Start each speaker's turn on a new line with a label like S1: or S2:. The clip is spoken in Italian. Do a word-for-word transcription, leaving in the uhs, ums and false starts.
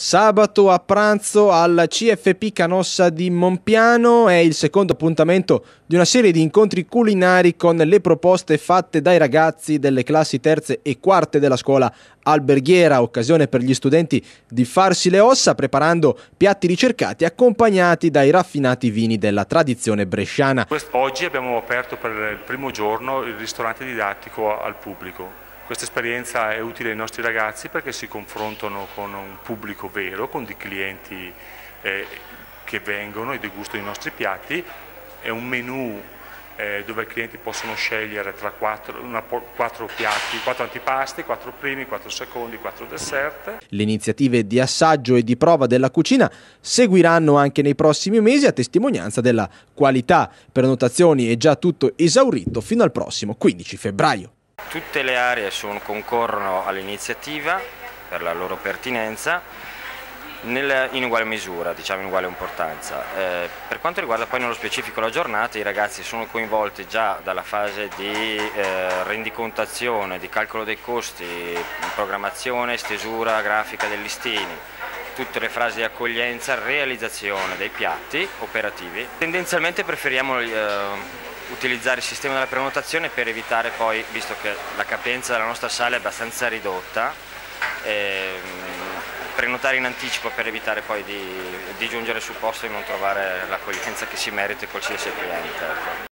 S1: Sabato a pranzo al C F P Canossa di Monpiano è il secondo appuntamento di una serie di incontri culinari con le proposte fatte dai ragazzi delle classi terze e quarte della scuola alberghiera, occasione per gli studenti di farsi le ossa preparando piatti ricercati accompagnati dai raffinati vini della tradizione bresciana.
S2: Oggi abbiamo aperto per il primo giorno il ristorante didattico al pubblico. Questa esperienza è utile ai nostri ragazzi perché si confrontano con un pubblico vero, con dei clienti eh, che vengono e degustano i nostri piatti. È un menù eh, dove i clienti possono scegliere tra quattro, una, quattro piatti, quattro antipasti, quattro primi, quattro secondi, quattro dessert.
S1: Le iniziative di assaggio e di prova della cucina seguiranno anche nei prossimi mesi a testimonianza della qualità. Prenotazioni è già tutto esaurito fino al prossimo quindici febbraio.
S3: Tutte le aree sono, concorrono all'iniziativa per la loro pertinenza nel, in uguale misura, diciamo in uguale importanza. Eh, per quanto riguarda poi nello specifico la giornata, i ragazzi sono coinvolti già dalla fase di eh, rendicontazione, di calcolo dei costi, programmazione, stesura grafica dei listini, tutte le fasi di accoglienza, realizzazione dei piatti operativi. Tendenzialmente preferiamo eh, utilizzare il sistema della prenotazione per evitare poi, visto che la capienza della nostra sala è abbastanza ridotta, ehm, prenotare in anticipo per evitare poi di, di giungere sul posto e non trovare l'accoglienza che si merita qualsiasi cliente. Ecco.